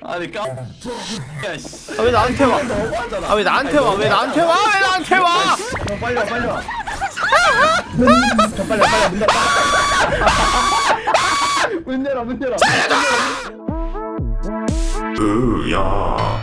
아니 까. 야 씨. 아 왜 나한테 와? 아 왜 나한테 와? 왜 나한테 와? 왜 나한테 와? 빨리 와 빨리 와. 빨리 와 문 열어 문 열어. 으야.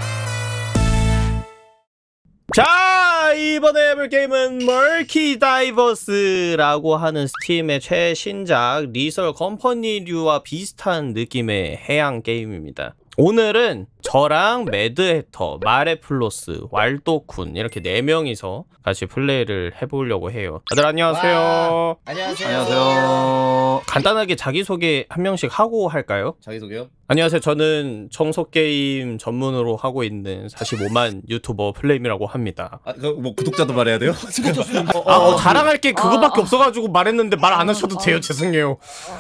자, 이번에 해볼 게임은 멀키 다이버스라고 하는 스팀의 최신작 리설 컴퍼니류와 비슷한 느낌의 해양 게임입니다. 오늘은 저랑 매드해터, 마레플로스, 왈도쿤 이렇게 4명이서 같이 플레이를 해보려고 해요. 다들 안녕하세요. 와, 안녕하세요. 안녕하세요. 간단하게 자기소개 한 명씩 하고 할까요? 자기소개요? 안녕하세요. 저는 청소게임 전문으로 하고 있는 45만 유튜버 플레임이라고 합니다. 아, 뭐 구독자도 말해야 돼요? 자랑할 게 그거밖에 없어가지고 말했는데 말 안 하셔도 돼요. 죄송해요.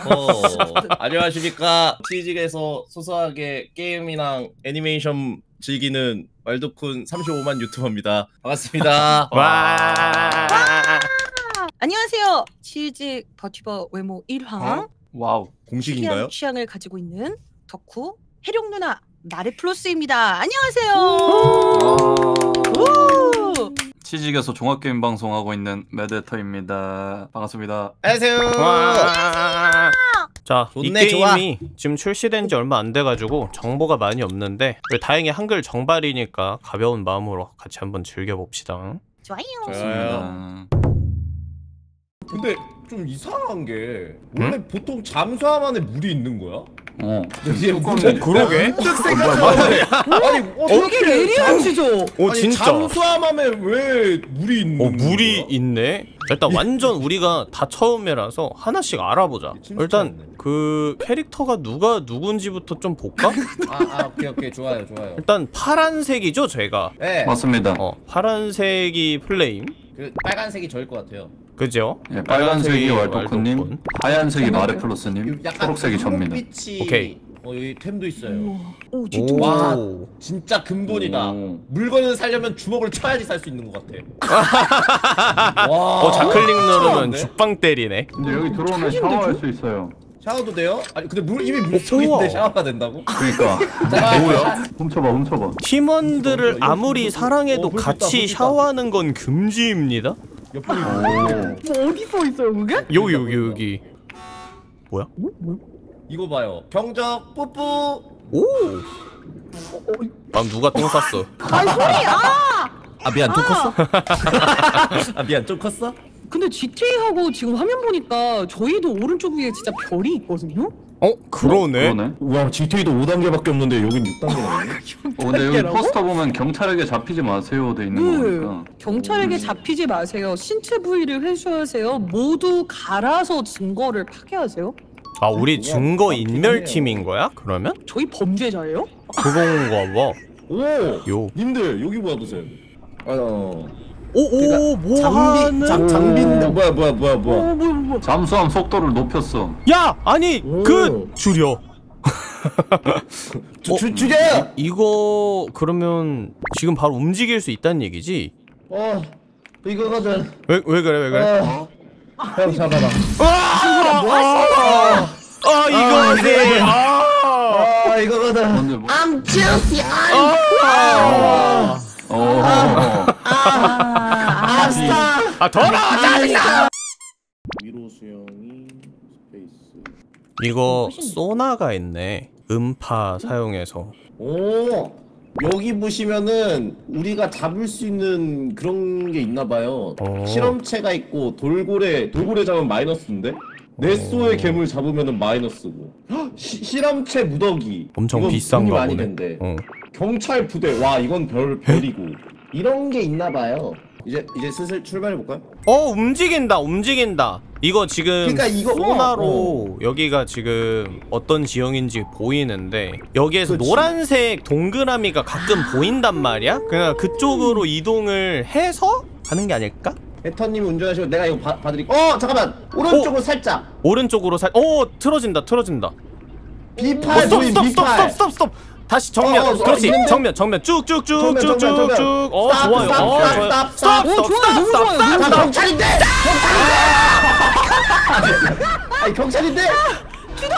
안녕하십니까. 취직에서 소소하게 게임이랑 애니메이션 즐기는 왈도쿤 35만 유튜버입니다. 반갑습니다. 와. 안녕하세요. 취직 버튜버 외모 1황. 와우. 공식인가요? 취향을 가지고 있는 덕후 해룡 누나 나레플로스입니다. 안녕하세요. 오. 취직에서 종합게임 방송하고 있는 매드헤터입니다. 반갑습니다. 안녕하세요. 와. 자, 이 좋네, 게임이 지금 출시된 지 얼마 안 돼가지고 정보가 많이 없는데 다행히 한글 정발이니까 가벼운 마음으로 같이 한번 즐겨봅시다. 좋아요. 근데 좀 이상한 게 원래 보통 잠수함 안에 물이 있는 거야? 그러게? 아니 되게 예리하시죠? 오 진짜. 잠수함 안에 왜 물이 있는 거야? 물이 있네? 일단 완전 우리가 다 처음이라서 하나씩 알아보자. 일단 그 캐릭터가 누군지부터 좀 볼까? 오케이 좋아요. 일단 파란색이죠 제가. 네. 맞습니다. 파란색이 플레임. 그 빨간색이 저일 것 같아요. 그죠? 예, 빨간색이 왈도쿤님, 왈도쿤. 하얀색이 마레플로스님, 초록색이 접니다. 오케이. 여기 템도 있어요. 오 진짜. 와 진짜 근본이다. 오. 물건을 살려면 주먹을 쳐야지 살 수 있는 것 같아. 와. 좌클릭 누르면 미쳤는데? 죽방 때리네. 근데 여기 들어오면 샤워할 수 있어요. 샤워도 돼요? 아니 근데 이미 물속인데 샤워가 된다고? 그러니까. 뭐야? 훔쳐봐. 팀원들을 아무리 사랑해도 불 같이 붙다. 샤워하는 건 금지입니다. 옆으로 어디서 있어요 그게? 여기. 뭐야? 이거 봐요. 경적 뿌뿌. 오. 누가 똥 쌌어? 아이 소리야. 미안 좀 컸어? 미안 좀 컸어? 근데 GTA하고 지금 화면 보니까 저희도 오른쪽 위에 진짜 별이 있거든요? 그러네. 와 GTA도 5단계밖에 없는데 여긴 6단계네. 근데 여기 포스터 보면 경찰에게 잡히지 마세요 돼 있는 거니까. 경찰에게 잡히지 마세요. 신체 부위를 회수하세요. 모두 갈아서 증거를 파괴하세요. 우리 증거 인멸팀인 거야? 그러면? 저희 범죄자예요? 그건가 봐. 오! 님들 여기 봐보세요. 뭐 하는? 장비인데 뭐야 뭐야. 잠수함 속도를 높였어. 야! 아니! 줄여. 줄여요! 이거 그러면 지금 바로 움직일 수 있다는 얘기지? 이거거든. 왜 그래? 형 잡아라. 이거지! 이거거든. 근데 뭐? I'm juicy. 돌아오자! 위로 수영이 스페이스. 이거 소나가 있네. 음파 사용해서. 여기 보시면은 우리가 잡을 수 있는 그런 게 있나봐요. 실험체가 있고 돌고래 잡으면 마이너스인데? 넷소의 괴물 잡으면은 마이너스고. 실험체 무더기. 엄청 이건 비싼가 돈이 많이 보네. 된대. 경찰 부대. 와 이건 별이고. 이런 게 있나봐요. 이제 슬슬 출발해볼까요? 움직인다. 이거 지금 그러니까 이거 소나로 여기가 지금 어떤 지형인지 보이는데 여기에서 그치. 노란색 동그라미가 가끔 보인단 말이야? 그냥 그쪽으로 이동을 해서 가는 게 아닐까? 해터님 운전하시고 내가 이거 봐드릴게. 잠깐만! 오른쪽으로 살짝! 오른쪽으로 틀어진다. B8 보인 B8! 스톱! 다시 정면. 그렇지. 있는데? 정면 쭉쭉쭉쭉쭉. 정면. 좋아요. 스탑. 좋아요. 경찰인데! 아니 경찰인데!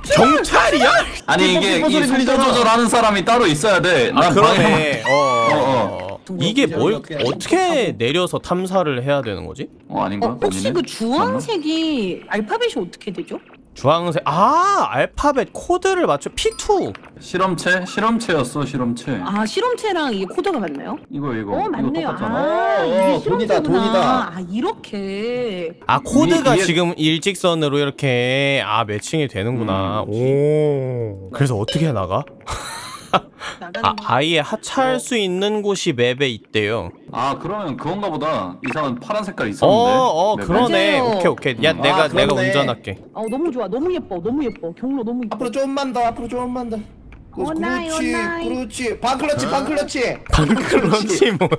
경찰이야? 아니 이게 삐뽀삐뽀 이 소리 속도 들리잖아. 조절하는 사람이 따로 있어야 돼. 아 난 그러네. 어. 이게 뭘 어떻게 어떻게 내려서 탐사를 해야 되는 거지? 아닌가? 혹시 아니네? 그 주황색이 알파벳이 어떻게 되죠? 주황색 알파벳 코드를 맞춰 P2. 실험체였어 실험체. 아 실험체랑 이게 코드가 맞나요? 이거 맞네요. 이거 똑같잖아. 아 이게 돈이다, 실험체구나. 돈이다. 아 이렇게. 코드가 위에- 지금 일직선으로 이렇게 매칭이 되는구나. 오. 그래서 어떻게 나가? 나가는 거. 아예 하차할 수 있는 곳이 맵에 있대요. 아 그러면 그건가 보다. 이상한 파란 색깔 있었는데. 맵에. 그러네. 맞아요. 오케이. 야, 내가 그렇네. 운전할게. 너무 좋아. 너무 예뻐. 너무 예뻐. 경로 너무 예뻐. 앞으로 조금만 더, 앞으로 조금만 더. 오나이, 그렇지, 오나이. 그렇지. 반클러치, 반클러치. 방클러치 뭐야?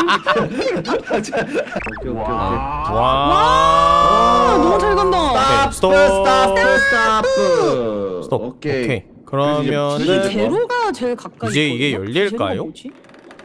오케이, 오케이. 와. 너무 잘 간다. 스톱. 스톱. 스톱. 오케이. 그러면 이제 이 제로가 제일 가까이. 이제 이게 있거든요? 열릴까요? 제로가 뭐지?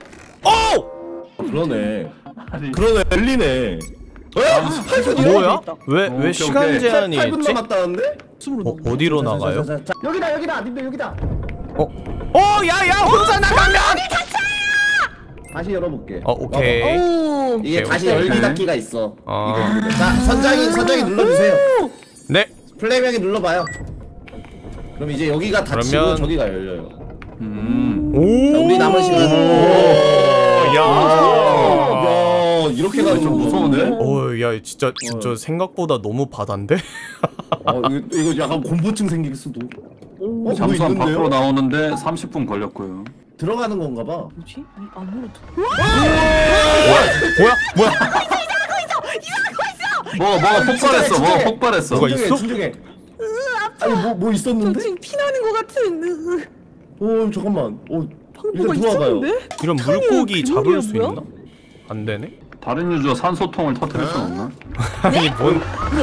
그러네. 아니, 그러네, 열리네. 뭐야? 왜 오케이, 시간 오케이. 제한이 8분 있지? 남았다는데? 어디로 나가요? 여기다, 님들 여기다. 야야 혼자 나가면 다시 열어볼게. 오케이. 오. 이게 오케이, 다시 오케이. 열기 닫기가 있어. 아. 자, 선장이 눌러주세요. 네. 플레이명이 눌러봐요. 그럼 이제 여기가 닫히고 그러면- 저기가 열려요. 오. 자, 우리 남은 시간은 야, 이렇게 가는 좀 무서운데? 야 진짜 생각보다 너무 바다인데? 이거 약간 공포증 생길 수도. 뭐 잠수함 있는데요? 밖으로 나오는데 30분 걸렸고요. 들어가는 건가 봐. 뭐지? 아무래도. 뭐야? 뭐가 폭발했어. 뭐가 폭발했어. 뭐가 있어? 진정해. 아니 뭐 있었는데? 지금 피나는 것 같은. 잠깐만. 방구가 일단 들어와봐요. 있었는데? 이런 물고기 잡을 그물이야, 수 뭐야? 있나? 안 되네. 다른 유저 산소통을 터뜨릴 수 없나? 아니 뭔?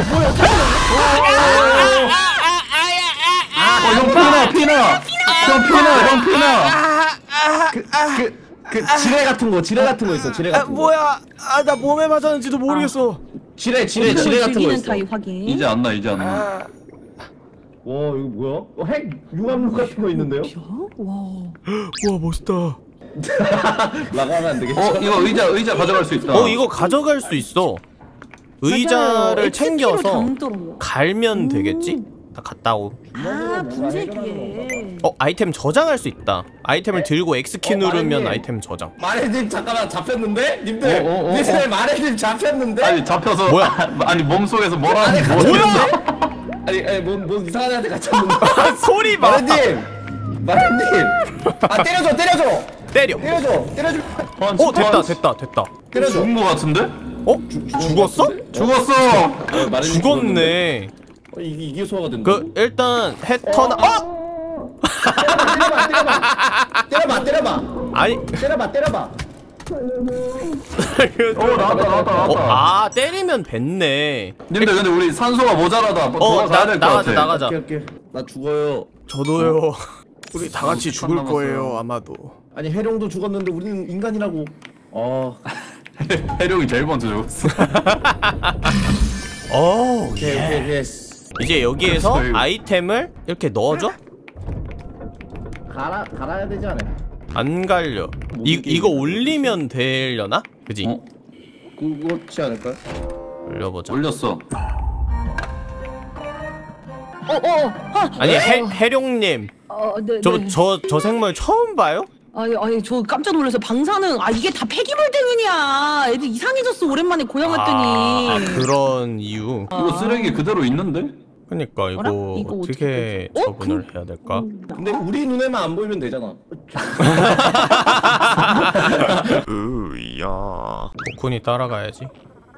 형 피나! 형 피나! 그 지뢰 같은 거 있어. 지뢰 같은 거. 뭐야? 나 몸에 맞았는지도 모르겠어. 지뢰 같은 거 즐기는 있어. 타입 확인. 이제 안 나. 와, 이거 뭐야? 핵 융합물 같은 거 있는데요? 와. 와 멋있다. 나가면 안 되겠죠? 이거 의자 가져갈 수 있다. 이거 가져갈 수 있어. 의자를 챙겨서 갈면 되겠지? 다 갔다 오. 분쇄기에. 아이템 저장할 수 있다. 아이템을 들고 X키 누르면 마레님. 아이템 저장. 마레님 잠깐만 잡혔는데? 님들 님들 마레님 잡혔는데? 아니 잡혀서 뭐야? 아니 몸속에서 뭐라 뭐야? 아니 뭔 이상한 애한테 갇혔는데? 소리 봐. 마레님! 때려줘! 때려. 됐다. 때려줘! 죽은 거 같은데? 죽었어? 죽었어. 마레님 죽었네. 이게 소화가 된다. 일단 해턴. 때려봐! 아니. 때려봐! 나왔다. 때리면 뱉네. 님들 근데 우리 산소가 모자라다. 돌아가야 될 것 같아. 나가자. 오케이. 나 죽어요. 저도요. 우리 다 같이 죽을 남았어요. 거예요, 아마도. 아니 해룡도 죽었는데 우리는 인간이라고. 해룡이 제일 먼저 죽었어. 오케이. 이제 여기에서 그렇죠. 아이템을 이렇게 넣어줘? 갈아야 되지 않아요? 안 갈려. 이거 올리면 되려나? 그지? 그렇지 않을까요? 올려보자. 올렸어. 아니 해룡님, 네. 저 생물 처음 봐요? 아니 저 깜짝 놀라서 방사능 이게 다 폐기물 때문이야. 애들 이상해졌어 오랜만에 고향 왔더니. 그런 이유. 이거 쓰레기 그대로 있는데? 그니까 어라? 이거 이거 어떻게 어떻게 처분을 해야 될까? 근데 우리 눈에만 안 보이면 되잖아. 으야. 도쿤이 따라가야지.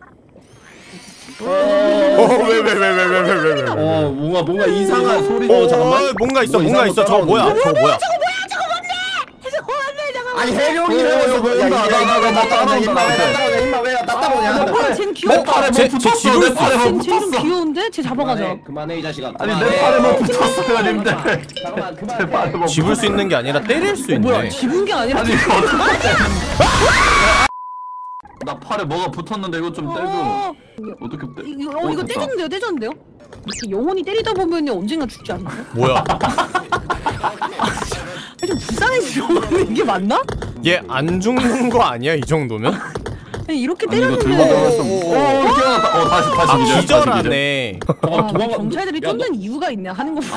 왜? 뭔가 이상한 소리. 잠깐만. 뭔가 있어. 이상한 거 저거 뭐야? 따라오는데? 아니 해룡이라고 나 따라온다. 임마 왜 따라오냐? 쟤는 귀여워. 팔에 쟤 뭐 붙었어. 집을 내 팔에 뭐 쟤는 붙었어. 귀여운데? 쟤 잡아가자. 그만해 이 자식아. 아니 내 팔에 뭐 붙었어요, 님들. 잠깐만 내 팔에 뭐 집을 수 있는 게 아니라 때릴 수 있네. 집은 게 아니라 아니 이거 어떡해. 나 팔에 뭐가 붙었는데 이거 좀 떼줘. 어떻게 떼? 이거 됐다. 떼졌는데요? 이렇게 영원히 때리다 보면 언젠가 죽지 않나요? 뭐야? 좀 불쌍해지죠? 이게 맞나? 얘 안 죽는 거 아니야 이 정도면? 아니, 이렇게 아니, 이거 들고 때렸는데. 들어갔어. 깨어났다. 다시 아 기절. 기절하네. 경찰들이 야, 쫓는 이유가 있네 하는 거.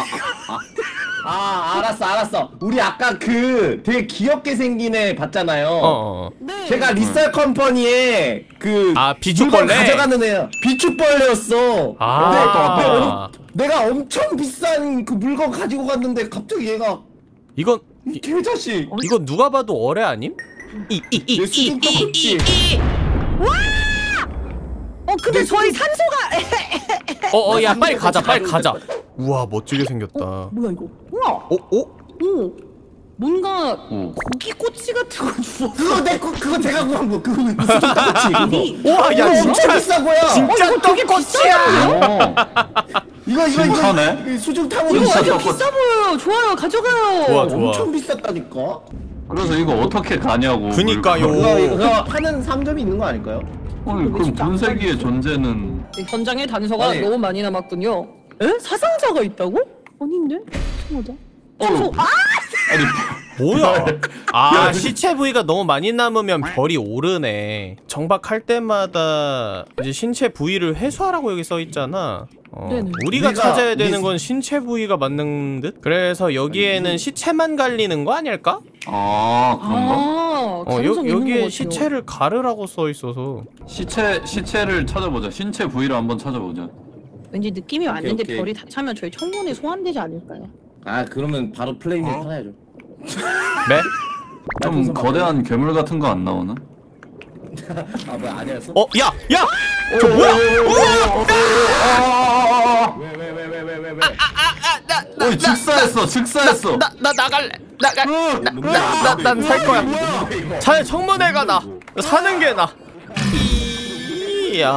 알았어. 우리 아까 그 되게 귀엽게 생긴 애 봤잖아요. 네. 걔가 리셀 컴퍼니에 그 아, 비축벌레? 물건 가져가는 애야. 비축벌레였어. 아. 내가 엄청 비싼 그 물건 가지고 갔는데 갑자기 얘가 이건 개자식. 이건 누가 봐도 어뢰 아님? 내 수준 꺾었지. 근데 저희 산소가. 야 빨리 가자 빨리 가자. 우와 멋지게 생겼다. 뭐야 이거? 우와. 오. 뭔가 고기 꼬치 같은 거 주워. 그거 내가 구한 거. 그거 수준 꺾었지. 우와 야 엄청 진짜 비싼 거야. 진짜 이거 되게 떡꼬치야. 이거 진짜네? 수중 타고 이거 진짜 완전 떡꼬치. 비싸 보여요. 좋아요. 가져가요. 좋아. 엄청 비쌌다니까. 그래서 이거 어떻게 가냐고. 그니까요. 이거 하는 상점이 있는 거 아닐까요? 아니 그럼 분쇄기의 존재는 전장에 단서가 아니. 너무 많이 남았군요. 에? 사상자가 있다고? 아닌데? 이상하다. 어. 아니 뭐야? 아 시체 부위가 너무 많이 남으면 별이 오르네. 정박할 때마다 이제 신체 부위를 회수하라고 여기 써 있잖아. 네네. 우리가 찾아야 되는 우리- 건 신체 부위가 맞는 듯? 그래서 여기에는 시체만 갈리는 거 아닐까? 그런가? 가능성 있는 것 여기에 같아요. 시체를 가르라고 써 있어서. 시체를 찾아보자. 신체 부위를 한번 찾아보자. 왠지 느낌이 왔는데 오케이. 별이 다 차면 저희 청문회 소환되지 않을까요? 그러면 바로 플레이를 팔아야죠. 네? 좀 거대한 괴물 같은 거 안 나오나? 뭐야 아니었어? 야! 야! 저 뭐야? 왜? 즉사했어. 나 나갈래. 난 살 거야. 차라리 청문회 가 나. 사는 게 나. 이야.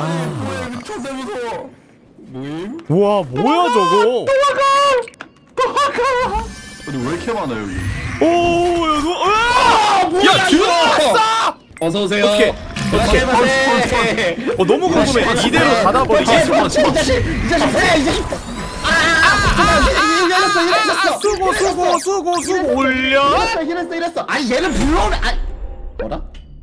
우와 뭐야 저거? 아니 왜 이렇게 많아 여기? 야 들어왔어! 어서 오세요. 오케이. 너무 궁금해. 이대로 닫아버리게? 이 자식. 수고 올려. 이랬어. 아니 얘는 불러오네. 뭐라?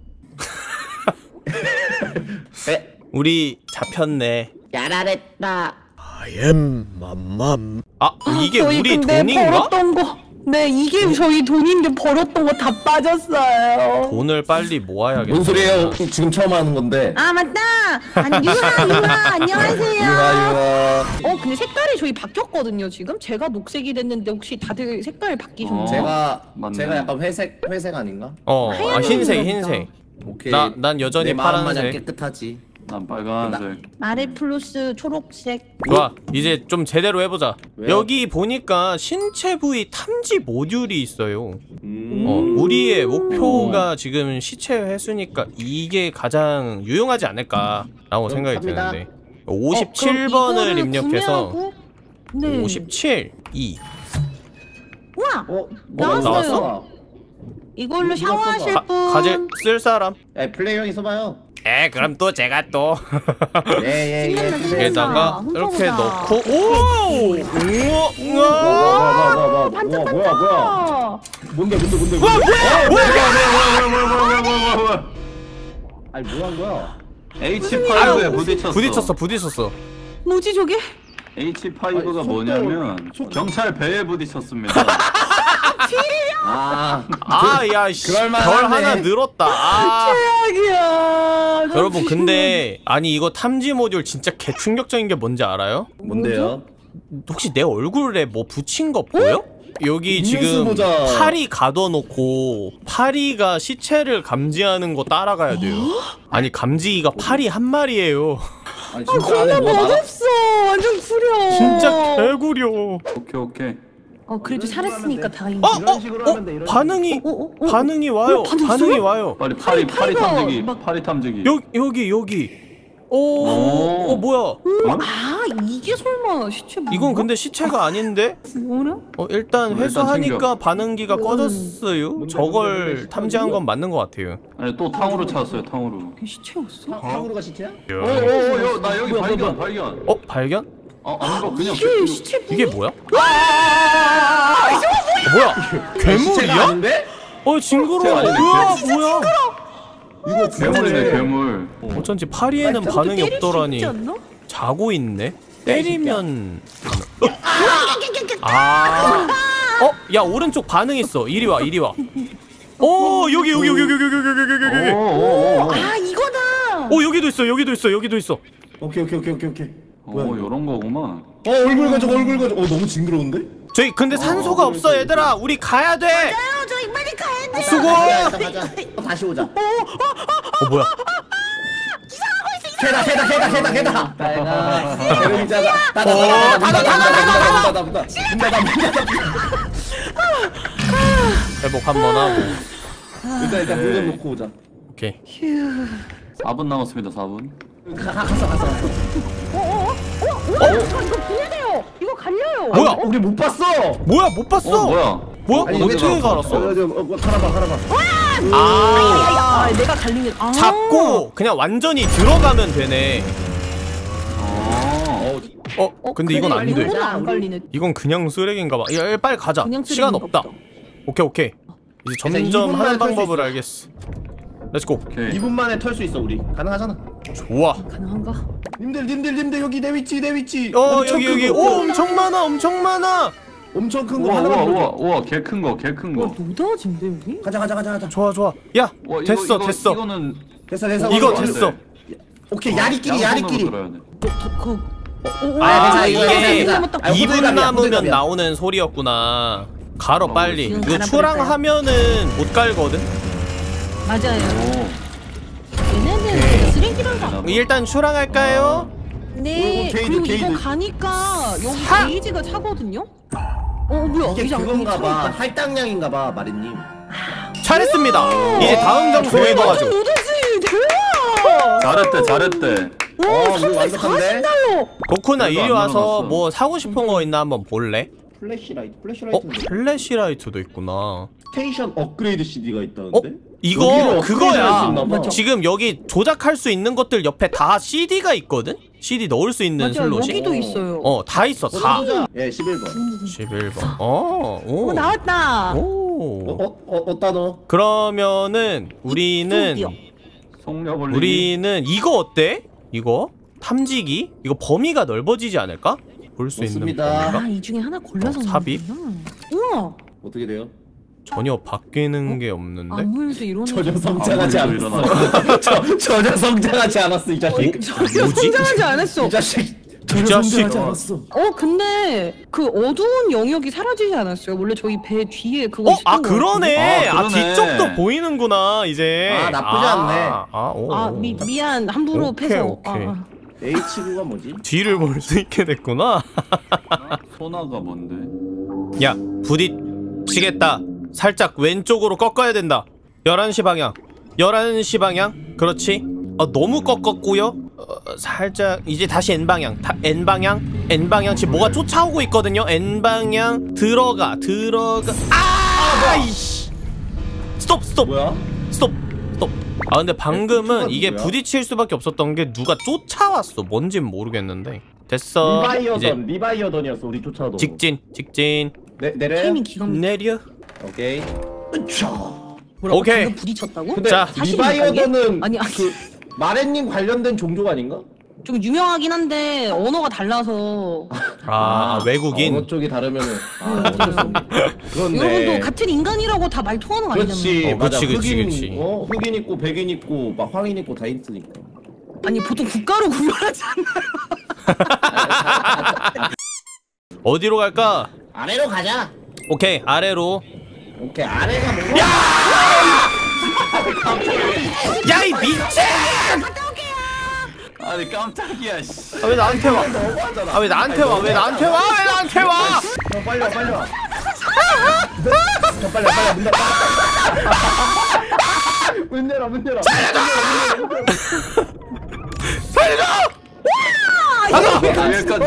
우리 잡혔네. 야라랬다. 이게 저희 우리 근데 돈인가? 벌었던 거. 네, 이게 저희 돈인데 벌었던 거 다 빠졌어요. 돈을 빨리 모아야겠다. 뭔 소리예요? 지금 처음 하는 건데. 아 맞다. 유하 안녕하세요. 유하. 근데 색깔이 저희 바뀌었거든요 지금. 제가 녹색이 됐는데 혹시 다들 색깔 바뀌셨나요? 맞네. 제가 약간 회색 아닌가? 흰색. 오케이. 난 여전히 내 마음 마냥 파란색. 깨끗하지. 난 빨간색. 마레플루스 초록색. 좋아, 이제 좀 제대로 해보자. 왜요? 여기 보니까 신체 부위 탐지 모듈이 있어요. 음. 우리의 목표가 지금 시체 회수니까 이게 가장 유용하지 않을까라고 생각이 갑니다. 드는데 그럼 57번을 이거를 입력해서 구매하고? 네. 57, 2. 우와. 뭐가 나왔어? 이걸로 누가 샤워하실 써봐. 분. 가재 쓸 사람? 야 플레이 형이 써봐요. 그럼 또 제가 또 예. 여기다가 이렇게 넣고 오! 우와! 뭐야? 뭔데? 뭐야? 아니 뭐 한 거야? H5에 부딪혔어. 뭐지 저게? H5가 아니, 뭐냐면 경찰 배에 부딪혔습니다. 야, 씨, 별 그럴만하네. 하나 늘었다. 최악이야. 여러분 근데 아니 이거 탐지 모듈 진짜 개충격적인 게 뭔지 알아요? 뭔데요? 혹시 내 얼굴에 뭐 붙인 거 보여? 여기 음료수 지금 모자. 파리 가둬놓고 파리가 시체를 감지하는 거 따라가야 돼요. 아니 감지기가 파리 한 마리예요. 아니 겁나 멋없어. 완전 구려. 진짜 개구려. 오케이. 그래도 살았으니까 다행이다. 이런 식으로 하면 돼. 이런 반응이 어? 반응이 와요. 반응 반응이 있어요? 와요. 빨리 파리 파리가 탐지기. 막- 파리 탐지기. 여기 오, 뭐야? 아 이게 설마 시체 부위인가? 이건 근데 시체가 아닌데? 뭐라? 일단 일단 회수하니까 챙겨. 반응기가 꺼졌어요. 뭔데, 저걸 뭔데, 탐지한 건 맞는 것 같아요. 아니 또 탕으로 찾았어요 탕으로. 이게 시체였어? 탕후루가 시체야? 나 여기 뭐야, 발견 뭐야. 발견. 발견? 아닌 거 그냥 이게 시체 부위? 이게 뭐야? 뭐야? 시체가 괴물이야? 아닌데? 징그러워. 아닌데, 뭐야? 이거 괴물이네 괴물. 어쩐지 파리에는 반응이 때릴 수 없더라니. 있지 않나? 자고 있네? 때리면 야 오른쪽 반응 있어. 이리 와. 여기 여기 아 이거다. 여기도 있어. 오케이. 요런 거구만. 얼굴 가져. 너무 징그러운데? 저희 근데 산소가 없어 얘들아. 우리 가야 돼. 저희 빨리 가야 돼. 수고. 가자. 다시 오자. 뭐야? 개다. 개름이잖아. 닫아. 회복 한번 하고. 일단 문 좀 놓고 오자. 오케이. 4분 남았습니다 4분. 갔어. 이거 비례돼요. 이거 갈려요. 뭐야? 우리 못 봤어. 뭐야 못 봤어? 뭐야? 아니, 어떻게 여기 갈았어? 갈아봐. 내가 갈린 게. 잡고 그냥 완전히 들어가면 되네. 근데 이건 안 돼. 이건 안 갈리네. 이건 그냥 쓰레기인가 봐. 야, 빨리 가자. 그냥 시간 쓰레기인가 없다. 보다. 오케이. 이제 점점 2분 만에 하는 털수 방법을 있어. 알겠어. 렛츠고. 오케이. 2분 만에 털 수 있어 우리. 가능하잖아. 좋아. 가능한가? 님들 여기 내 위치. 여기. 엄청 많아. 엄청 큰 거 우와 하나만 우와 보여줘. 우와 개 큰 거. 노다진데 여기? 가자. 좋아. 야, 와, 됐어. 이거는 됐어. 이거 안 돼. 됐어. 오케이 야리끼리. 들어야 돼. 이게 괜찮아. 2분 남으면 나오는 소리였구나. 갈어 빨리. 지금 이거 갈아버릴까요? 초랑하면은 못 갈거든. 맞아요. 오. 얘네는 쓰레기라서. 일단 초랑할까요? 네. 게이드, 그리고 게이드. 이거 가니까 여기 하! 게이지가 차거든요. 뭐야? 이게 이제 안 그건가 봐. 차겠다. 할당량인가 봐 마리님. 잘했습니다. 이제 다음 장소에 대박. 가가지고. 노다지 대박. 잘했대. 우리 완벽한데? $40. 고쿠나 이거 이리 안 와서 늘어났어. 뭐 사고 싶은 거 있나 한번 볼래? 플래시라이트인데. 플래시라이트도 있구나. 스테이션 업그레이드 CD가 있다는데? 이거 여기를 업그레이드 그거야. 할수 있나 봐. 맞죠? 지금 여기 조작할 수 있는 것들 옆에 다 CD가 있거든? CD 넣을 수 있는 맞아요. 슬롯이? 여기도 있어요. 다 있어, 다. 예, 11번. 11번. 오. 나왔다. 오. 어따 너? 그러면은 우리는 이쪽이요. 속력 올리기. 우리는 이거 어때? 이거 탐지기? 이거 범위가 넓어지지 않을까? 볼 수 있는 좋습니다. 범위가? 이 중에 하나 골라서 삽입? 넣는구나. 우와. 어떻게 돼요? 전혀 바뀌는 게 없는데? 아무 일도 일어나지 전혀 않았어. 성장하지 아무 일도 않았어. 전혀 성장하지 않았어 이 자식. 전혀 성장하지 않았어. 이 자식. 이 전혀 자식. 성장하지 않았어. 근데 그 어두운 영역이 사라지지 않았어요. 원래 저희 배 뒤에 그거 있었던 것 그러네. 아, 그러네. 뒤쪽도 보이는구나, 이제. 나쁘지 않네. 오. 같은데. 미안 함부로 오케이, 패서. 오케이. H구가 뭐지? 뒤를 볼 수 있게 됐구나. 소나가 뭔데? 야, 부딪히겠다. 살짝 왼쪽으로 꺾어야 된다. 11시 방향. 11시 방향. 그렇지. 너무 꺾었고요. 살짝 이제 다시 N방향. N방향. 지금 뭐가 쫓아오고 있거든요. N방향. 들어가. 이씨. 스톱. 뭐야? 스톱. 근데 방금은 쫓아가는 이게 거야? 부딪힐 수밖에 없었던 게 누가 쫓아왔어. 뭔진 모르겠는데. 됐어. 이제 리바이어던이었어 우리 쫓아도. 직진. 내려. 타이밍 기가 막혀. 내려. 오케이. 뭐라고? 오케이. 방금 부딪혔다고? 근데 자, 리바이어던은 아니 그 마렌님 관련된 종족 아닌가? 좀 유명하긴 한데 언어가 달라서 외국인. 어느 쪽이 다르면은 어쩔 수 없네. 그렇네. 여러분도 같은 인간이라고 다 말 통하는 거 아니잖아요. 그렇지 맞아. 그치. 흑인 있고 백인 있고 막 황인 있고 다 있으니까. 아니 보통 국가로 구별하지 않나요? 어디로 갈까? 아래로 가자. 오케이, 아래로. 오케이 아래가 뭐야? 야, 이 미친! 아니 깜짝이야. 씨. 왜 나한테 와? 너무하잖아. 왜 나한테 와? 형 빨리 와. 형 빨리 문 열어. 문 열어. 살려줘!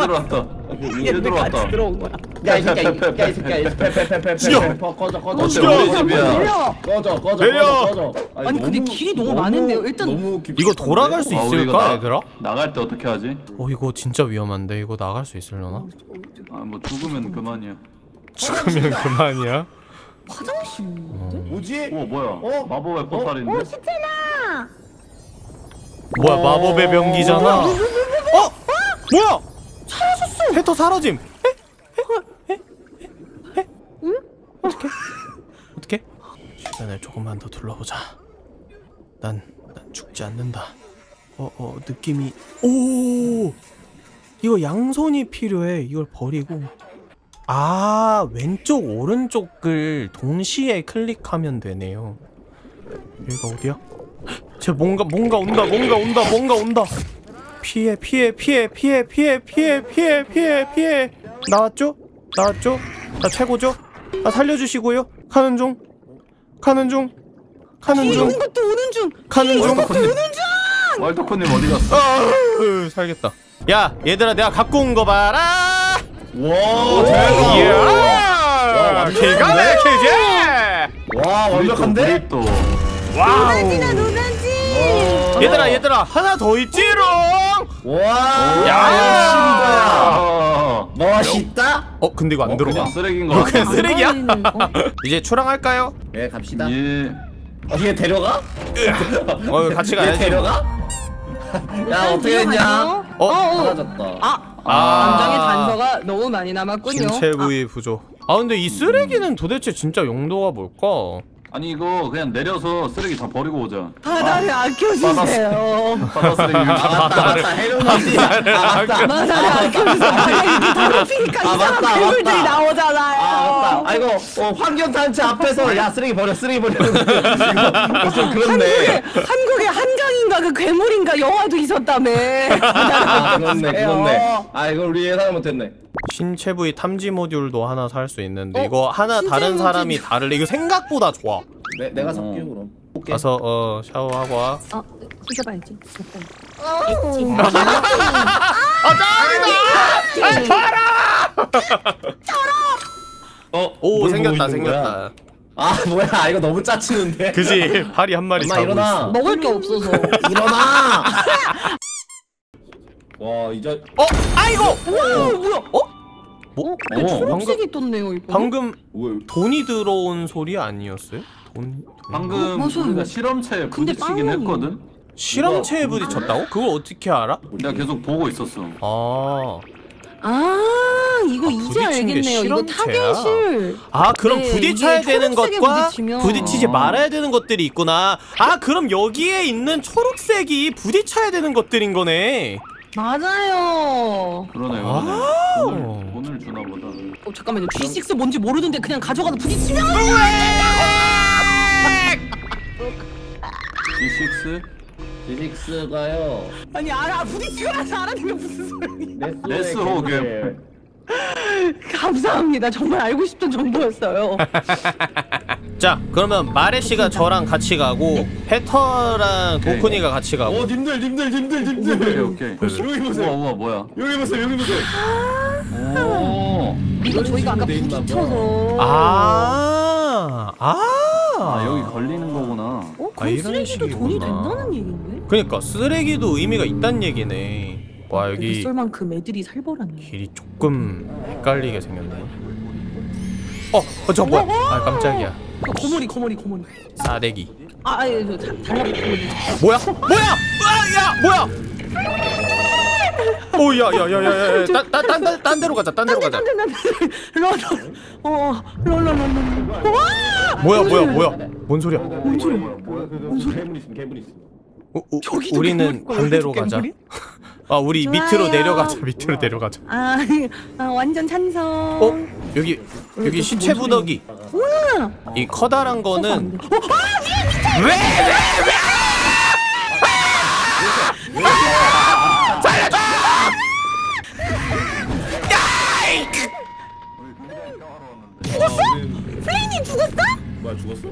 들어왔다. 얘 들어왔다. 들어온 거야. 야, 이 새끼야, 이 새끼야, 패. 죽여! 꺼져. 어째 우리 집이야. 꺼져. 아니 근데 길이 너무 많은데요. 일단 너무 이거 돌아갈 수 아, 우리 이거 있을까 얘들아? 나갈 때 어떻게 하지? 이거 진짜 위험한데 이거 나갈 수 있으려나? 아 뭐 죽으면 그만이야. 죽으면 그만이야. 화장실인데? 뭐지? 오 뭐야? 어? 마법의 포탈인데? 시체나. 뭐야 마법의 병기잖아. 뭐야? 사라졌어. 해터 사라짐. 어떻게? 주변을 조금만 더 둘러보자. 난 죽지 않는다. 느낌이. 오, 이거 양손이 필요해. 이걸 버리고. 아, 왼쪽 오른쪽을 동시에 클릭하면 되네요. 여기가 어디야? 쟤 뭔가 온다. 피해. 나왔죠? 나 최고죠? 나 살려주시고요. 가는 중. 이런 것도 오는 중. 왈터코님 어디 갔어? 살겠다. 야, 얘들아, 내가 갖고 온 거 봐라. 와, 대박. 이야, 기가 막히지. 와, 완벽한데? 또 와우. 노란지. 얘들아, 하나 더 있지롱. 와, 야. 멋있다. 근데 이거 안 들어가. 그냥 쓰레기인 거 그냥 같아. 쓰레기야? 이제 출항할까요? 네, 갑시다. 예. 얘 데려가? 같이 얘 가야지. 데려가? 야, 어떻게 했냐? 사라졌다. 감정의 단서가 너무 많이 남았군요. 신체 부위 부조. 근데 이 쓰레기는 도대체 진짜 용도가 뭘까? 아니 이거 그냥 내려서 쓰레기 다 버리고 오자. 바다를 아껴주세요. 바다 쓰레기. 맞다. 해로나지. 맞다. 바다를 아껴주세요. 이게 더럽히니까 이상한 맞다. 괴물들이 나오잖아요. 맞다. 아이고, 환경단체 앞에서 야, 쓰레기 버려. 좀 그렇네. 한국의 한강인가 그 괴물인가 영화도 있었다며. 그렇네. 이거 우리 예상을 못했네. 신체 부위 탐지 모듈도 하나 살 수 있는데 이거 하나 다른 사람이 다를래. 이거 생각보다 좋아. 내가 살게 그럼. 오케이. 가서 샤워하고 와. 씻어봐야지. 오, 생겼다. 뭐야? 이거 너무 짜치는데. 그지? 파리 한 마리 엄마 잡고 일어나. 있어. 먹을 게 없어서. 일어나. 와, 이제 아이고! 뭐야? 방금- 초록색이 떴네요 이거. 방금 뭐야? 돈이 들어온 소리 아니었어요? 돈. 방금 맞아요. 우리가 실험체에 근데 부딪히긴 빵이- 했거든. 실험체에 부딪혔다고? 그걸 어떻게 알아? 내가 계속 보고 있었어. 이거 이제 부딪힌 게 알겠네요. 이거 실험체야? 타겟실. 그럼 네, 부딪혀야 이게 되는 초록색에 것과 부딪히면- 부딪히지 말아야 되는 것들이 있구나. 그럼 여기에 있는 초록색이 부딪혀야 되는 것들인 거네. 맞아요. 그러네. 와우. 돈을 주나 보다. 잠깐만요. G6 뭔지 모르는데 그냥 가져가서 부딪히면 G6? 디직스가요. 아니 부딪히고나서 알아내면 무슨 소리? 네스 호흡. 감사합니다. 정말 알고 싶던 정보였어요. 자, 그러면 마레 씨가 저랑 같이 가고 해터랑 도쿠니가 같이 가고. 님들. 오케이. 여기 보세요. 우와 뭐야? 여기 보세요. 오. 이거 저희가 아까 부딪혀서. 여기 걸리는 거구나. 그럼 이런 쓰레기도 돈이 식이구나. 된다는 얘긴데? 그러니까 쓰레기도 의미가 있다는 얘기네. 와, 여기 쏠 만큼 애들이 살벌하네. 길이 조금 헷갈리게 생겼네. 저 뭐야? 깜짝이야. 거머리. 싸대기. 저 달라붙어. 뭐야? 뭐야? 야야야야야. 딴 데로 가자. 뭐야? 뭔 소리야? 괴물 있어. 우리는 반대로 가자. 우리 좋아요. 밑으로 내려가자. 완전 찬성. 여기 시체 부더기. 이 커다란 거는 왜? 살려줘! 죽었어? 플레이님 죽었어? 뭐야, 죽었어?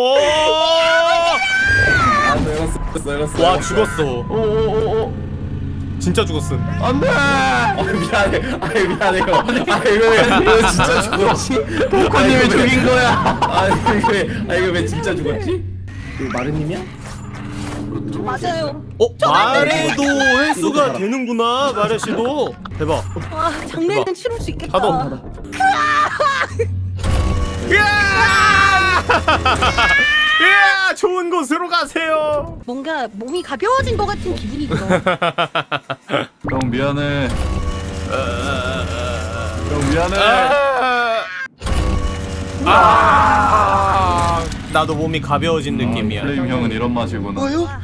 아 내렸어. 와 죽었어. 오오오오. 진짜 죽었음. 안돼. 미안해. 미안해요. 이거 진짜 죽었지? 포코님이 죽인 거야. 이거 왜 진짜 죽었지? 그 마르님이야? 맞아요. 마레도 회수가 되는구나. 마레씨도 대박. 와 장례는 치를 수 있겠다. 가동. 이야! 좋은 곳으로 가세요. 뭔가 몸이 가벼워진 것 같은 기분이 들어. 형 미안해. 형 미안해. 나도 몸이 가벼워진 느낌이야. 플레임 형은 이런 맛이구나.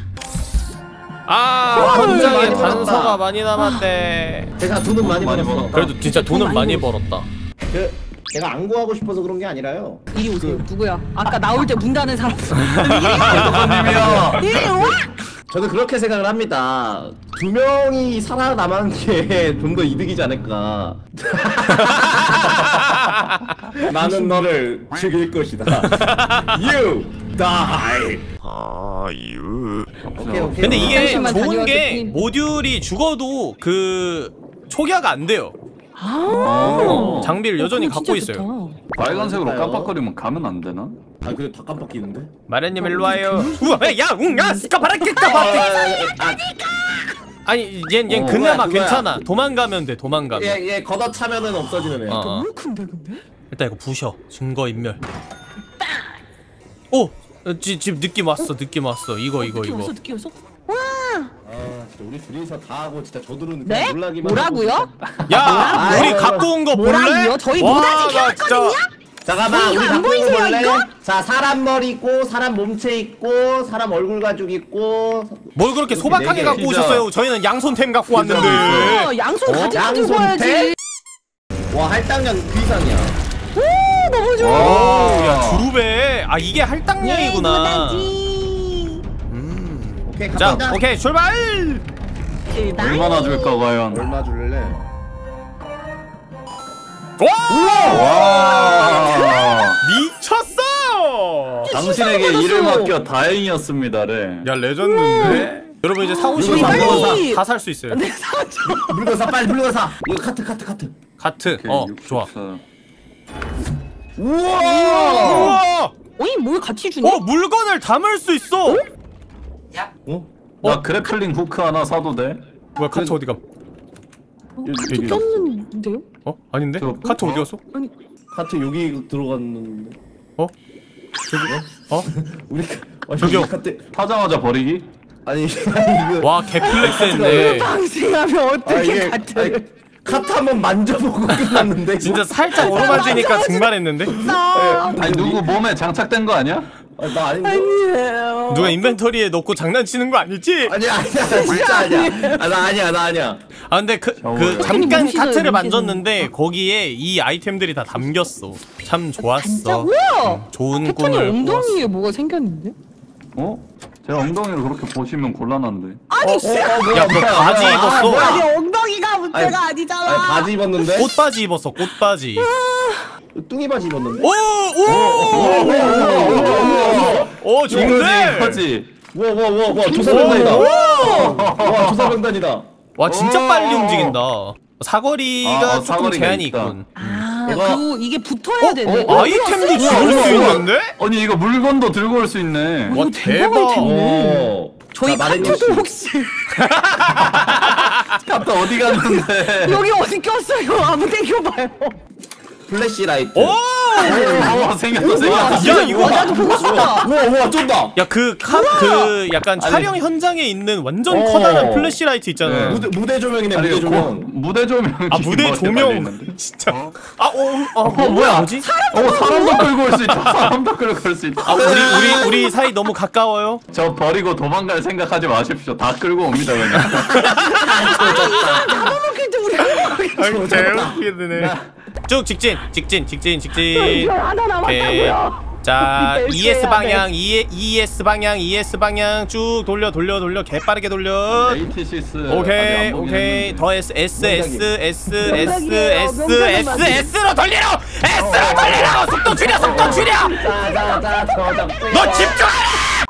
현장에 많이 벌었다. 단서가 많이 남았대. 제가 돈은 많이 벌었어. 그래도 진짜 돈은 많이 벌었다. 제가 안 구하고 싶어서 그런 게 아니라요. 이리 오세요. 누구야? 아까 나올 때 문 닫는 사람. 포코님이야. 이리 와. 저는 그렇게 생각을 합니다. 2명이 살아남은 게 좀 더 이득이지 않을까. 나는 너를 죽일 것이다. You die. 오케이. 근데 이게 잠시만 좋은 게 다녀왔더니. 모듈이 죽어도 그 초기화가 안 돼요. 장비를 여전히 갖고 있어요. 빨간색으로 깜빡거리면 가면 안 되나? 그래 다 깜빡이는데? 마레님 일로 와요. 우와, 야, 스카바라켓다. 아니, 얜 그나마 그거야. 괜찮아. 도망가면 돼. 도망가면. 얘 걷어차면은 없어지는 애. 너무 큰데 근데? 일단 이거 부셔. 증거 인멸. 오, 집 느낌 왔어. 느낌 왔어. 이거. 느끼 왔어? 와. 진짜 우리 둘이서 다 하고 진짜 저들은 네? 그냥 놀라기만 뭐라고요? 하고 야, 우리 아이고, 갖고 온 거 볼래? 뭐라고요? 저희 와, 모자지 나 진짜- 캐왔거든요? 잠깐만 이거 우리 안 갖고 보이세요, 볼래? 이거? 자 사람 머리 있고 사람 몸체 있고 사람 얼굴 가죽 있고 뭘 그렇게 소박하게 네 개. 갖고 피자. 오셨어요? 저희는 양손템 갖고 왔는데. 양손 가지고 양손 들고 와야지. 태? 와 할당량 그 이상이야. 오 너무 좋아. 오, 야, 두루베. 이게 할당량이구나. 오케이 자, 갑니다. 오케이, 출발! 얼마나 줄까 과연? 얼마 줄래? 와. 미쳤어! 당신에게 받았어요. 일을 맡겨 다행이었습니다래. 야, 레전드인데? 여러분 이제 사고 싶은 빨리! 거 다 살 수 있어요. 물건 사 빨리 물건 사. 이거 카트. 카트. 좋아. 우와. 우와! 어이 뭘 같이 주니? 물건을 담을 수 있어! 나 그래플링 후크 하나 사도 돼? 뭐야, 카트 어디 감? 같이 꼈는데요? 아닌데? 저- 카트 어디 갔어? 아니 카트 여기 들어갔는데. 우리 저기요. 카트 타자마자 버리기? 아니 이거 와, 개플렉스인데. 방생하면 어떻게 이게 같은? 카트 한번 만져보고 끝났는데. 진짜 살짝 오르만지니까 증발했는데? 아니 누구 몸에 장착된 거 아니야? 나 아닌데. 아니에요. 누가 인벤토리에 넣고 장난치는 거 아니지? 아니야 진짜 아니야. 나 아니야. 근데 그 저거요. 잠깐 몸 씻어요, 카트를 몸 만졌는데 거기에 이 아이템들이 다 담겼어. 참 진짜 좋았어. 우와. 좋은 패턴이 꿈을 엉덩이에 뭐가 생겼는데? 제 엉덩이를 그렇게 보시면 곤란한데. 아니 진짜. 야, 너 바지 입었어? 아니 엉덩이가 문제가 아니, 아니잖아. 바지 입었는데? 꽃바지 입었어. 꽃바지. 뚱이 바지 입었는데? 오! 좋은데? 이거지. 와 조사병단이다. 와 조사병단이다. 와, 진짜 빨리 움직인다. 사거리가 조금 사거리가 제한이 있다. 있군. 그리고 이게 붙어야 되네. 아이템도 줄일 수 있는데? 아니 이거 물건도 들고 올 수 있네. 와, 이거 대박 대박. 아이템이네. 저희 마레님 카트도 씨. 혹시 카트 어디 갔는데? 여기 어디 꼈어요? 아무 땡겨봐요. 플래시라이트. 오! 생겼다. 야, 이거 나도 보고 싶다. 우와 쫀다. 야, 그 약간 촬영 현장에 있는 완전 커다란 플래시라이트 있잖아. 네. 무대 조명이네 무대 조명. 무대 조명. 무대 조명. 진짜. 뭐야? 뭐지? 사람도 끌고 올 수 있다. 사람도 끌고 올 수 있다. 우리 사이 너무 가까워요? 저 버리고 도망갈 생각하지 마십시오. 다 끌고 옵니다 그냥. 잡아먹겠지 우리 한거 개웃기네. 쭉 직진. 하나 남았다고요. 자 벨트 ES 해야 방향 ES 방향 ES 방향 쭉 돌려 개빠르게 돌려. AT6 오케이 더 S 명작이에요. S로 돌리라. 속도 줄여 자자자 저장. 너 집중하라.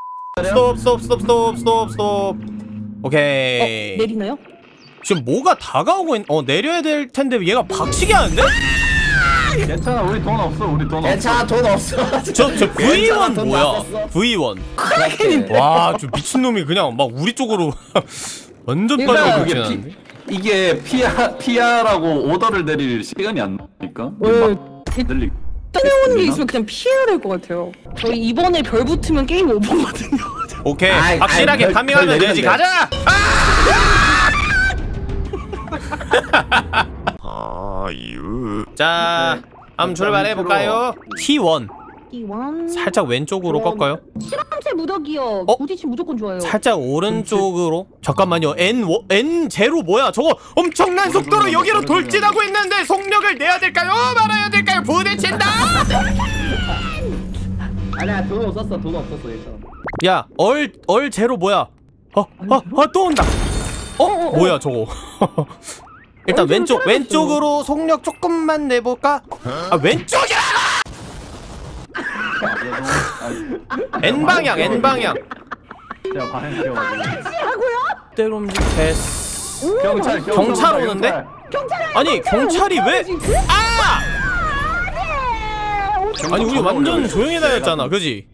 스톱. 오케이. 내리나요? 지금 뭐가 다가오고 내려야 될 텐데 얘가 박치기 하는데? 괜찮아 우리 돈 없어 우리 돈 없어. 괜찮아 돈 없어. 저 V1 돈 뭐야? 났었어. V1. 그렇게. 와, 저 미친놈이 그냥 막 우리 쪽으로 완전 그러니까 빠르게 그게 박치는데? 이게 피하라고 오더를 내릴 시간이 안 나니까. 들리. 떠내오는 게 있으면 그냥 피해야 될 것 같아요. 저희 이번에 별 붙으면 게임 오버거든요. 오케이, 아이, 확실하게 별 파밍하면 내리면 되지. 돼. 가자! 자, 한번 출발해볼까요? T1 T1 살짝 왼쪽으로 꺾어요. 실험체 무더기요. 부딪히면 무조건 좋아요. 살짝 오른쪽으로. 잠깐만요. N0 뭐야? 저거 엄청난 속도로 여기로 돌진하고 있는데 속력을 내야 될까요? 말아야 될까요? 부딪힌다. 아니야 돈 없었어 일단. 야, 얼 제로 뭐야? 또 온다. 뭐야 저거? 일단 왼쪽으로 속력 조금만 내볼까? 아 왼쪽이야! N 방향. 제가 방향 키워가지고. 때로 움직 됐어. 경찰 오는데? 아니 경찰이 왜? 아! 아니 우리 완전 조용히 다녔잖아, 그지?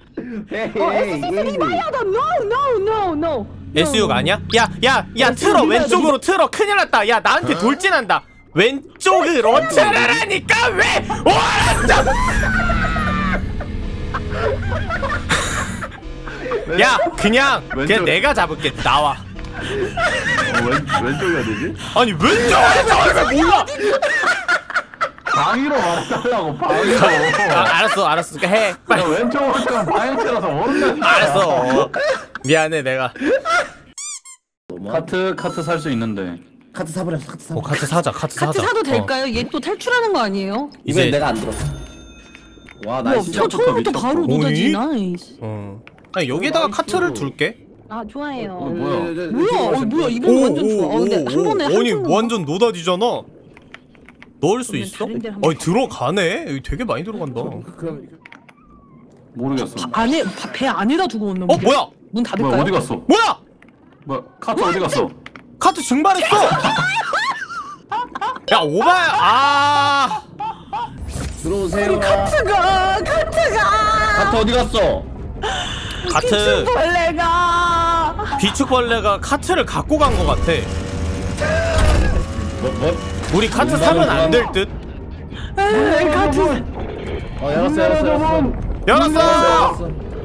No. SU가 아니야? 야 틀어 왼쪽으로 틀어. 큰일 났다. 야 나한테 돌진한다. 왼쪽으로 틀으라니까 왜 오른쪽? 야 그냥 내가 잡을게. 나와. 왼쪽이 어디지? 아니 왼쪽에서 왜 몰라? 방위로 말해달라고 방위로. 알았어. 해. 빨리. 야, 왼쪽 오른쪽은 방향치라서 모른다. 알았어. 미안해 내가. 카트 살 수 있는데. 카트 사버려. 카트 사자. 카트 사도 될까요? 얘 또 탈출하는 거 아니에요? 이번엔 내가 안 들었어. 와 나이스. 처음부터 바로 오니? 노다지. 나이스. 아니 여기다가 카트를 둘게. 아 좋아해요. 뭐야? 뭐야 이번 완전 좋아. 근데 한 번에 아니 완전 노다지잖아. 넣을 수 있어? 다른 데를 한번 아니 들어가네. 여기 되게 많이 들어간다. 모르겠어. 안에 배 안에다 두고 온나 보네. 뭐야? 문 닫을까요? 뭐야 어디 갔어? 뭐야? 뭐야 카트 어디 갔어? 카트 증발했어. 야 오바야. 아. 들어오세요. 카트가 카트 어디 갔어? 카트 벌레가 비축벌레가 카트를 갖고 간 것 같아. 뭐? 우리 카트 사면 안 될 듯. 카트 열었어.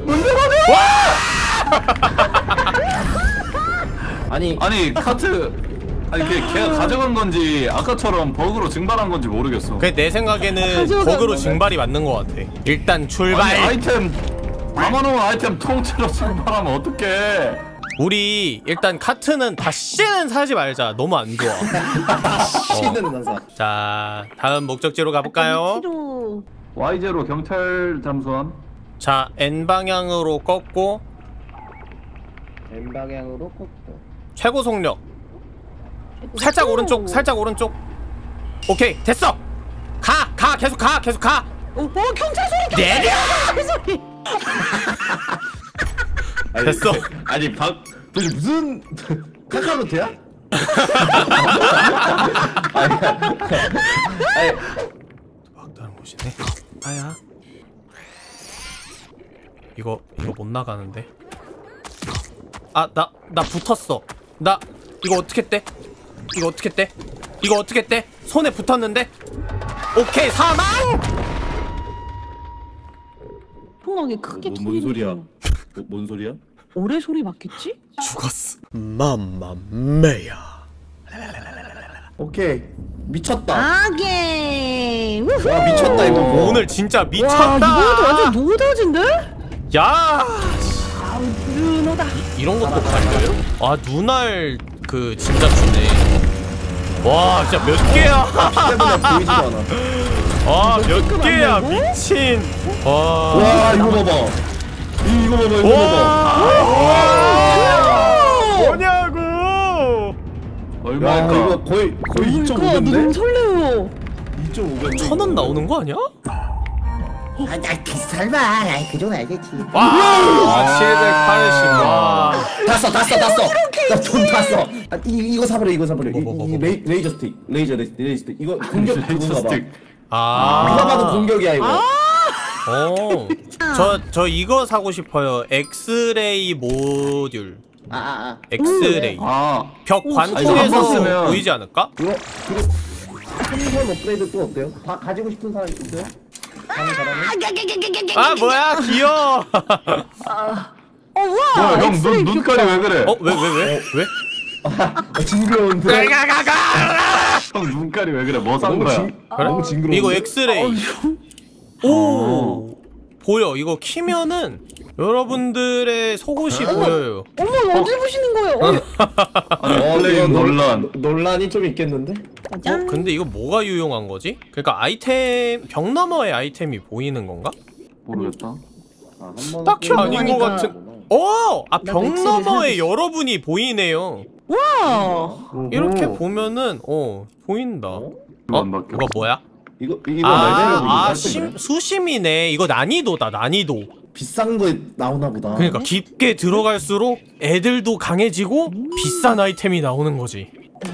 아니 카트 걔가 가져간 건지 아까처럼 버그로 증발한 건지 모르겠어. 그게 내 생각에는 가져간 버그로 거네. 증발이 맞는 것 같아. 일단 출발. 아니, 아이템 남아놓은 아이템 통째로 증발하면 어떡해? 우리 일단 카트는 다시는 사지 말자. 너무 안 좋아. 신는 난사. 자 다음 목적지로 가볼까요? Y제로 경찰 잠수함. 자 N 방향으로 꺾고 N 방향으로 꺾고. 최고 속력. 살짝 오른쪽. 오케이 됐어. 계속 가. 경찰 소리. 내려. 됐어. 아니 도대체 무슨 카카로트야? 아니 막다른 곳이네. 아야. 이거 못 나가는데. 아 나 붙었어. 나 이거 어떻게 떼? 손에 붙었는데. 오케이 사망. 통하게 크게 뭔 소리야? 뭔 소리야? 오래 소리 맞겠지? 죽었어. 맘마메야. 오케이 미쳤다. 아게. 와 미쳤다 이거. 오늘 진짜 와 미쳤다. 이번에도 완전 노다진데? 야 브루노다. 이런 것도 갈려요? 아 눈알 그 진짜 주네. 와 진짜 몇 개야. 때문에 보이지도 않아. 몇 개야 미친. 와 이거 봐봐. 이거 봐봐 이거 봐봐. 뭐냐고. 얼마일까? 이거 거의 너무 2.5배인데? 설레요. 2.5배인데? 1,000원 나오는 거 아니야? 설마. 아이, 그 정도 알겠지. 와 780. 와. 다 써. 나 돈 다 써. 아, 이거 사버려. 이거 사버려. 이 레이저 스틱. 레이저 스틱. 이거 공격 그건가 봐. 누가 봐도 공격이야 이거. 저 이거 사고 싶어요. 엑스레이 모듈. 엑스레이. 벽 이거 관통해서 한번 쓰면- 보이지 않을까? 이거 그리고 풍선 업그레이드 또 어때요? 다 가지고 싶은 사람 있어요? 다른 사람은? 아 뭐야 귀여워. 우와. 형 엑스레이 눈깔이 왜 그래? 왜? 징그러운데? 형 눈깔이 왜 그래? 뭐 산 거야? 너무 징그러운데? 이거 엑스레이. 오 보여. 이거 키면은 여러분들의 속옷이 보여요. 어머 어디 보시는 거예요? 아니 플레이 논란. 논란이 좀 있겠는데? 짠. 근데 이거 뭐가 유용한 거지? 그러니까 아이템 벽 너머의 아이템이 보이는 건가? 모르겠다. 딱히 아닌 것 그러니까- 같은. 벽 맥스를 너머에 여러분이 보이네요. 와. 이렇게 보면은 보인다. 이거 안 바뀌어. 이거 뭐야? 이거 말대로 수심이네. 이거 난이도다. 난이도. 비싼 거 나오나 보다. 그러니까 깊게 들어갈수록 애들도 강해지고 비싼 아이템이 나오는 거지.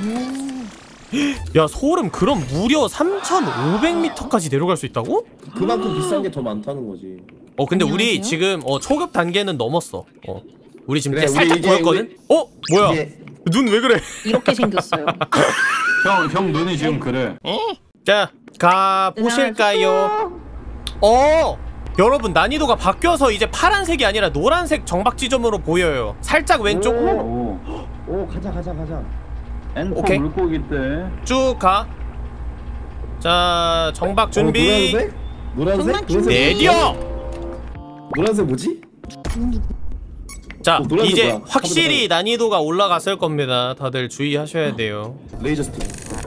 야 소름. 그럼 무려 3,500m까지 내려갈 수 있다고? 그만큼 비싼 게 더 많다는 거지. 근데 우리 안녕하세요? 지금 초급 단계는 넘었어. 우리 지금 그래, 살짝 우리 이제 보였거든? 뭐야? 이제 눈 왜 그래? 이렇게 생겼어요. 형 눈이 지금 그래. 자, 가 보실까요? 여러분 난이도가 바뀌어서 이제 파란색이 아니라 노란색 정박 지점으로 보여요. 살짝 왼쪽 오 가자. 엔포 오케이. 물고기 때. 쭉 가. 자, 정박 준비. 노란색? 내려. 노란색 뭐지? 자, 노란색 이제 뭐야? 확실히 난이도가 올라갔을 겁니다. 다들 주의하셔야 돼요. 레이저 스틱.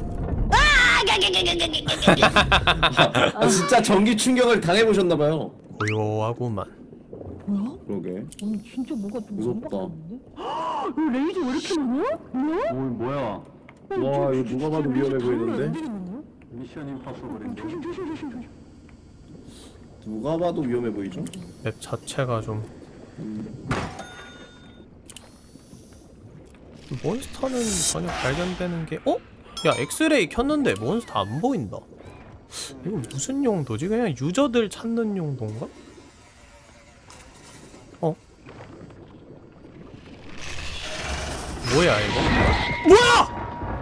진짜 전기 충격을 당해보셨나봐요. 고요하구만. 뭐야? 그러게. 진짜 뭐가 좀 무섭다. 레이저 왜 이렇게 많아? 뭐야? 뭐야? 와 이거 누가 봐도 위험해 보이는데? 미션 임파서블인데. 누가 봐도 위험해 보이죠? 맵 자체가 좀 몬스터는 전혀 발견되는 게 야 엑스레이 켰는데 몬스터 안 보인다. 이거 무슨 용도지? 그냥 유저들 찾는 용도인가? 뭐야 이거?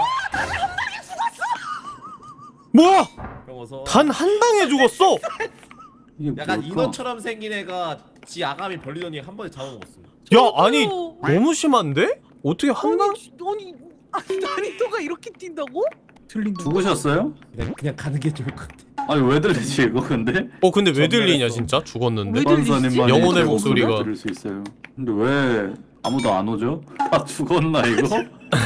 뭐야? 단 한 방에 죽었어! 이게 약간 뭘까? 인어처럼 생긴 애가 지 아가미 벌리더니 한 번에 잡아먹었어. 야 아니 너무 심한데? 어떻게 한 방? 아니 난이도가 이렇게 뛴다고? 들린다. 죽으셨어요? 그냥 가는 게 좋을 것 같아. 아니 왜 들리지 이거 근데? 근데 왜 들리냐 전멸했어. 진짜? 죽었는데? 왜 들리지? 선생님만 영혼의 목소리가. 들을 수 있어요. 근데 왜 아무도 안 오죠? 다 죽었나 이거?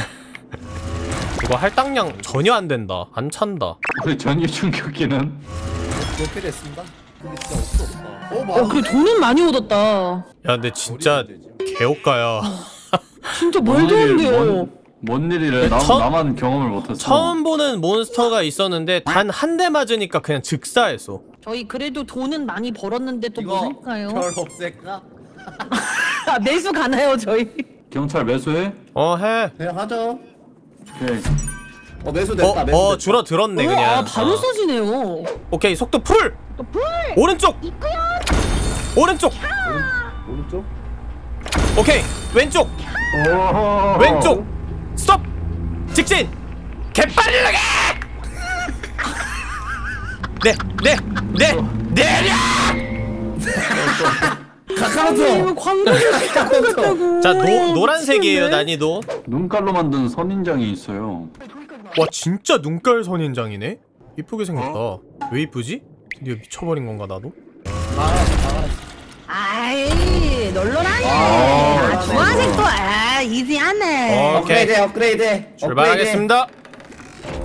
이거 할당량 전혀 안 된다. 안 찬다. 그 전유 충격기는 그렇게 됐습니다. 근데 진짜 없어 없다. 그래 돈은 많이 얻었다. 야 근데 진짜 개옥가야. 진짜 말도 안 돼요. 뭔 일이래? 나만 경험을 못했어. 처음 보는 몬스터가 있었는데 단 한 대 맞으니까 그냥 즉사했어. 저희 그래도 돈은 많이 벌었는데 또 뭐 이거 할까요? 별 없앨까? 매수 가나요 저희? 경찰 매수해? 해. 그냥 하죠. 오케이. 매수됐다. 매수됐다. 줄어들었네 그냥. 바로 써지네요. 오케이 속도 풀. 또 풀. 오른쪽. 오른쪽. 오른쪽? 오케이 왼쪽. 왼쪽. 스톱. 직진. 개빠르게. 내려. 카카로트! 광고를 같다고. 자 노란색이에요 난이도. 눈깔로 만든 선인장이 있어요. 와 진짜 눈깔 선인장이네. 이쁘게 생겼다. 왜 이쁘지? 드디어 미쳐버린 건가 나도? 아이 널널하네. 주황색도 이지하네. 오케이 업그레이드. 출발하겠습니다.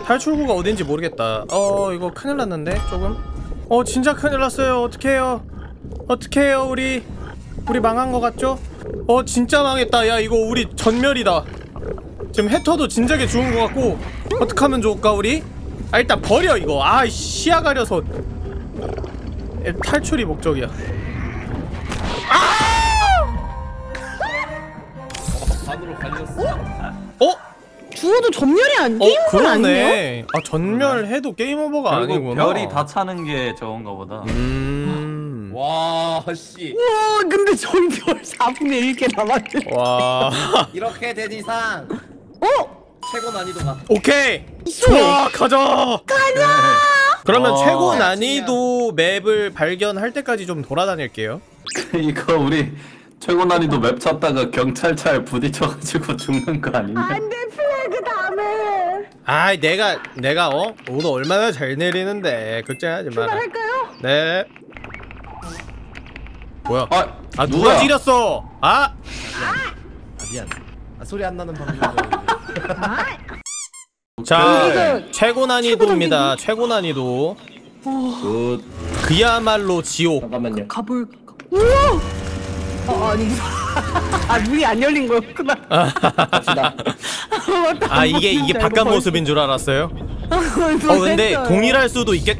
탈출구가 어딘지 모르겠다. 이거 큰일 났는데 조금. 진짜 큰일 났어요. 어떡해요? 어떡해요? 우리 망한 거 같죠? 진짜 망했다. 야, 이거 우리 전멸이다. 지금 해터도 진작에 죽은 거 같고. 어떡하면 좋을까 우리? 일단 버려 이거. 시야 가려서. 탈출이 목적이야. 반으로 갈렸어. 죽어도 전멸이 안 게임 오버는 아니에요? 그러네. 전멸해도 게임 오버가 아니구나. 별이 다 차는 게 저건가 보다. 와, 씨. 우와, 근데 전별 4분의 1개 남았네. 와. 이렇게 된 이상 최고 난이도가. 오케이. 좋아, 가자. 그러면 최고 난이도 맵을 발견할 때까지 좀 돌아다닐게요. 이거 우리 최고 난이도 맵 찾다가 경찰차에 부딪혀가지고 죽는 거 아니냐? 안돼, 플래그 다음에. 내가 오도 얼마나 잘 내리는데 걱정하지 마라. 출발할까요? 네. 뭐야? 누가 누구야? 지렸어? 미안. 소리 안 나는 방송. 자, 최고 난이도입니다. 최고 난이도. 굿. 그야말로 지옥. 잠깐만요. 가볼까? 우와! 아니. 문이 안 열린 거였구나. 갑시다. 맞다. 이게 바깥 모습인 줄 알았어요? 근데 동일할 수도 있겠.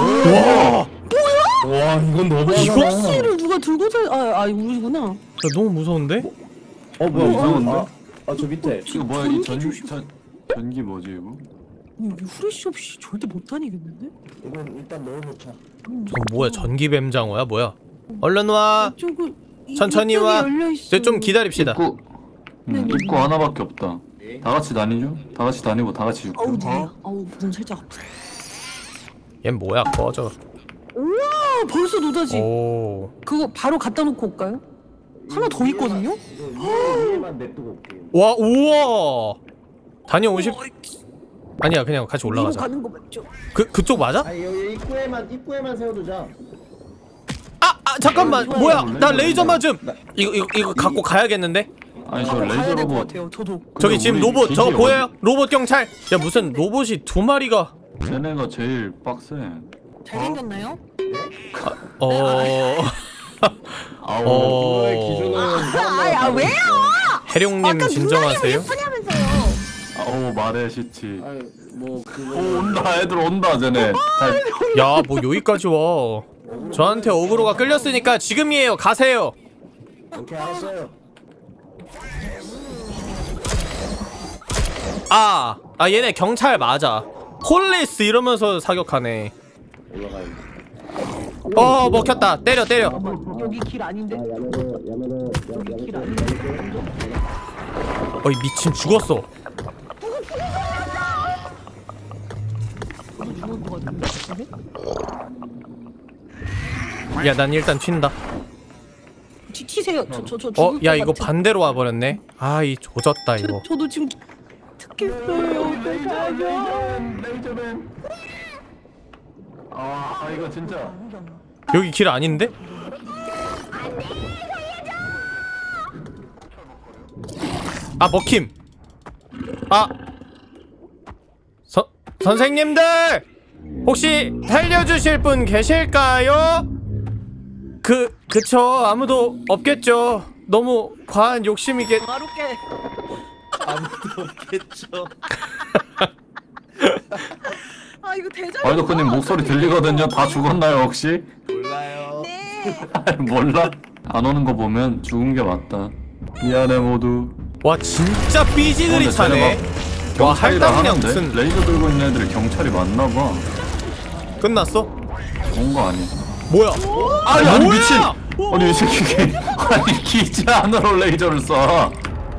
와, 이건 너무. 이거를 누가 들고 다 우리구나. 너무 무서운데? 뭐야, 이상한데? 저 밑에. 이거 뭐야? 이 전기 뭐지 이거? 여기 후레쉬 없이 절대 못 다니겠는데? 이건 일단 넣어놓자. 저 뭐야? 전기뱀장어야 뭐야? 얼른 와. 천천히 이쪽이 와. 열려있어. 좀 기다립시다. 입구 하나밖에 없다. 다 같이 다니죠? 다 같이 다니고 다 같이 죽고. 무슨 살짝 아프다. 얜 뭐야? 꺼져. 우와, 벌써 노다지. 오. 그거 바로 갖다 놓고 올까요? 하나 더 있거든요? 위에만 냅두고 올게요. 와, 우와. 다녀오십. 아니야, 그냥 같이 올라가자. 가는 거 맞죠? 그쪽 맞아? 여기 입구에만 세워두자. 잠깐만. 뭐야? 나 레이저 맞음. 이거 갖고 가야겠는데? 아니 저 레이저 가야 될 것 로봇. 같아요. 저도. 저기 지금 우리 로봇 저거 기지 보여요? 로봇 경찰. 야, 무슨 로봇이 2마리가. 쟤네가 제일 빡세. 잘생겼나요? 기준은 왜요? 해룡님 진정하세요. 말해 시치. 그거. 온다 애들 온다 쟤네. 야, 뭐 여기까지 와. 저한테 어그로가 끌렸으니까 지금이에요. 가세요. 오케이, 알았어요. 얘네 경찰 맞아. 폴리스 이러면서 사격하네. 올라가요. 먹혔다. 때려. 여기 길 아닌데? 여기 길 아닌데? 이 미친 죽었어. 야, 난 일단 튄다. 튀세요. 야, 이거 반대로 와버렸네. 이 조졌다 이거. 저도 지금 듣겠어요. 레이저맨. 이거 진짜. 여기 길 아닌데? 먹힘. 선생님들! 혹시 살려주실 분 계실까요? 그쵸. 아무도 없겠죠. 너무 과한 욕심이겠. 마루게. 아무도 없겠죠. 이거 대장. 와이더크님 목소리 들리거든요. 다 죽었나요 혹시? 몰라요. 네. 몰라? 안 오는 거 보면 죽은 게 맞다. 미안해 모두. 와, 진짜 삐지들이 차네. 와, 할당량 하는데? 무슨. 레이저 들고 있는 애들이 경찰이 맞나봐. 끝났어? 온 거 아니야? 뭐야? 아니 뭐야? 미친! 아니 이 새끼 아니 기지 안으로 레이저를 쏴.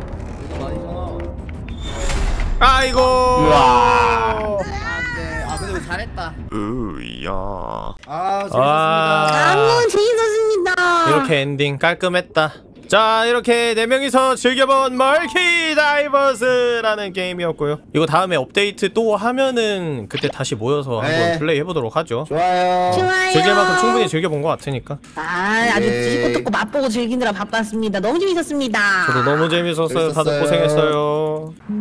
아이고. 우와. 근데 왜 잘했다. 으야. 재밌었습니다. 너무 재밌었습니다. 이렇게 엔딩 깔끔했다. 자, 이렇게 4명이서 즐겨본 멀키 다이버스라는 게임이었고요. 이거 다음에 업데이트 또 하면은 그때 다시 모여서 한번 플레이 해보도록 하죠. 좋아요. 즐길 만큼 충분히 즐겨본 것 같으니까. 아주 씹고 뜯고 맛보고 즐기느라 바빴습니다. 너무 재밌었습니다. 저도 너무 재밌었어요. 다들 재밌었어요. 고생했어요.